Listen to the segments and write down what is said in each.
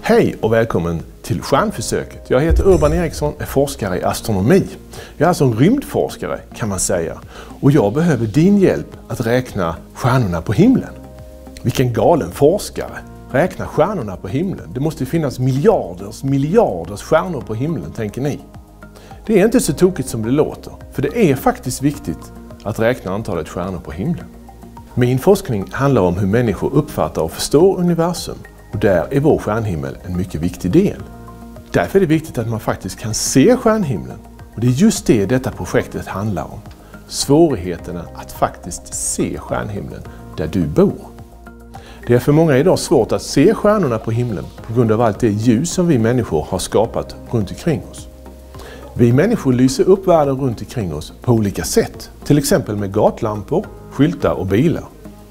Hej och välkommen till Stjärnförsöket. Jag heter Urban Eriksson, är forskare i astronomi. Jag är alltså en rymdforskare kan man säga. Och jag behöver din hjälp att räkna stjärnorna på himlen. Vilken galen forskare! Räkna stjärnorna på himlen. Det måste finnas miljarders stjärnor på himlen, tänker ni. Det är inte så tokigt som det låter, för det är faktiskt viktigt att räkna antalet stjärnor på himlen. Min forskning handlar om hur människor uppfattar och förstår universum. Och där är vår stjärnhimmel en mycket viktig del. Därför är det viktigt att man faktiskt kan se stjärnhimlen. Och det är just det detta projektet handlar om. Svårigheterna att faktiskt se stjärnhimlen där du bor. Det är för många idag svårt att se stjärnorna på himlen på grund av allt det ljus som vi människor har skapat runt omkring oss. Vi människor lyser upp världen runt omkring oss på olika sätt. Till exempel med gatlampor, skyltar och bilar.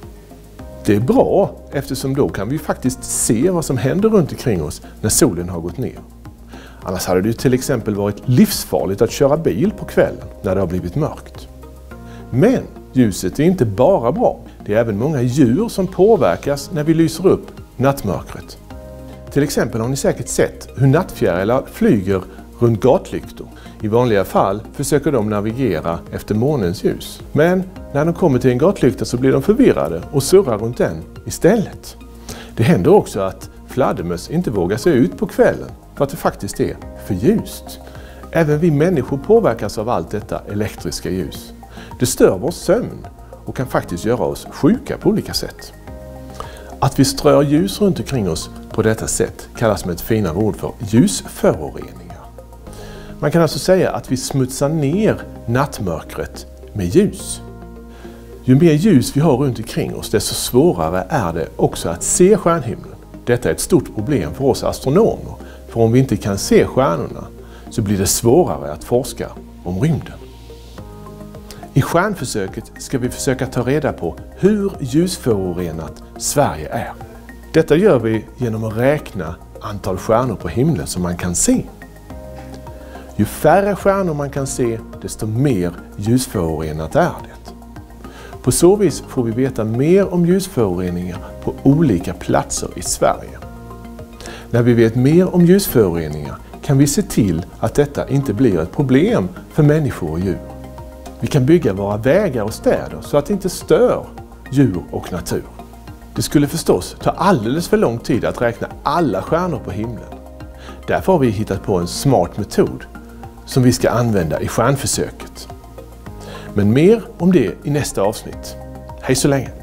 Det är bra eftersom då kan vi faktiskt se vad som händer runt omkring oss när solen har gått ner. Annars hade det till exempel varit livsfarligt att köra bil på kvällen när det har blivit mörkt. Men ljuset är inte bara bra. Det är även många djur som påverkas när vi lyser upp nattmörkret. Till exempel har ni säkert sett hur nattfjärilar flyger runt gatlyktor. I vanliga fall försöker de navigera efter månens ljus. Men när de kommer till en gatlykta så blir de förvirrade och surrar runt den istället. Det händer också att fladdermöss inte vågar sig ut på kvällen för att det faktiskt är för ljust. Även vi människor påverkas av allt detta elektriska ljus. Det stör vår sömn och kan faktiskt göra oss sjuka på olika sätt. Att vi strör ljus runt omkring oss på detta sätt kallas med ett finare ord för ljusföroreningar. Man kan alltså säga att vi smutsar ner nattmörkret med ljus. Ju mer ljus vi har runt omkring oss, desto svårare är det också att se stjärnhimlen. Detta är ett stort problem för oss astronomer. För om vi inte kan se stjärnorna så blir det svårare att forska om rymden. I Stjärnförsöket ska vi försöka ta reda på hur ljusförorenat Sverige är. Detta gör vi genom att räkna antal stjärnor på himlen som man kan se. Ju färre stjärnor man kan se, desto mer ljusförorenat är det. På så vis får vi veta mer om ljusföroreningar på olika platser i Sverige. När vi vet mer om ljusföroreningar kan vi se till att detta inte blir ett problem för människor och djur. Vi kan bygga våra vägar och städer så att det inte stör djur och natur. Det skulle förstås ta alldeles för lång tid att räkna alla stjärnor på himlen. Därför har vi hittat på en smart metod som vi ska använda i Stjärnförsöket. Men mer om det i nästa avsnitt. Hej så länge!